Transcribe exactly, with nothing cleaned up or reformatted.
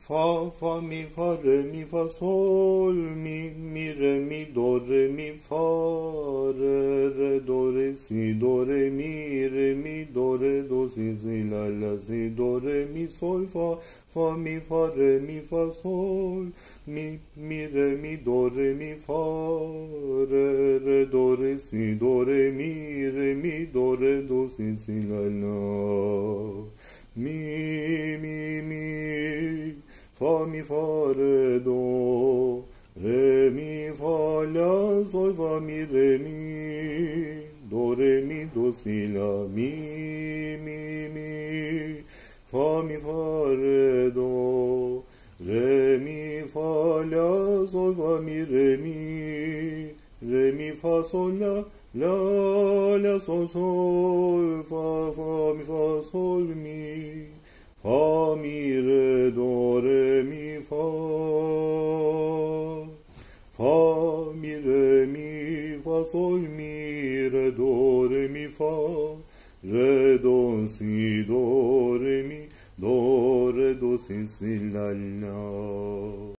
Fa, fa, mi, fa, re, mi, fa, sol, mi, mi, re, mi, do, re, mi, fa, re, re, do, re, si, do, re, mi, re, mi, do, re, do, si, si, la, la, si, do, re, mi, sol, fa, fa, mi, fa, re, mi, fa, sol, mi, mi, re, mi, do, re, mi, fa, re, re, do, re, si, do, re, mi, re, mi, do, re, do, si, si, la, la, mi, mi, mi, fa, mi, fa, re, do, re, mi, fa, la, sol, fa, mi, re, mi, do, re, mi, do, si, la, mi, mi, mi, fa, mi, fa, re, do, re, mi, fa, la, sol, fa, mi, re, mi, re, mi, fa, sol, la, la, la, sol, sol, fa, fa, mi, fa, sol, mi, fa, mi, re, do, re, mi, fa, fa, mi, re, mi, fa, sol, mi, re, do, re, mi, fa, re, do, si, do, re, mi, do, re, do, si, si, la, la.